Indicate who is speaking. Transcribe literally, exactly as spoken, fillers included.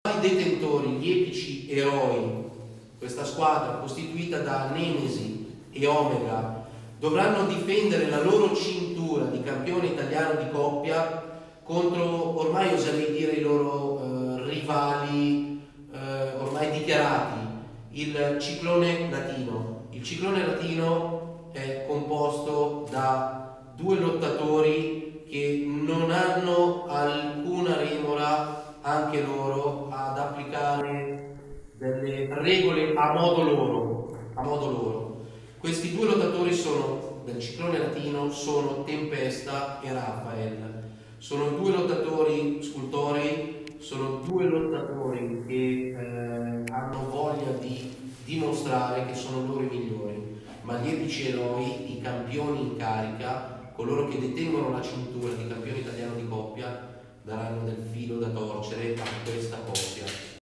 Speaker 1: I detentori, gli epici eroi, questa squadra costituita da Nemesi e Omega, dovranno difendere la loro cintura di campione italiano di coppia contro, ormai oserei dire, i loro eh, rivali eh, ormai dichiarati, il Ciclone Latino. Il Ciclone Latino è composto da due lottatori che non hanno alcuna remora anche loro ad applicare delle regole a modo loro, a modo loro. Questi due lottatori sono, del Ciclone Latino, sono Tempesta e Rafael. Sono due lottatori scultori, sono due lottatori che eh, hanno voglia di dimostrare che sono loro i migliori, ma gli epici eroi, i campioni in carica, coloro che detengono la cintura di campione italiano di coppia, daranno del filo da torcere a questa coppia.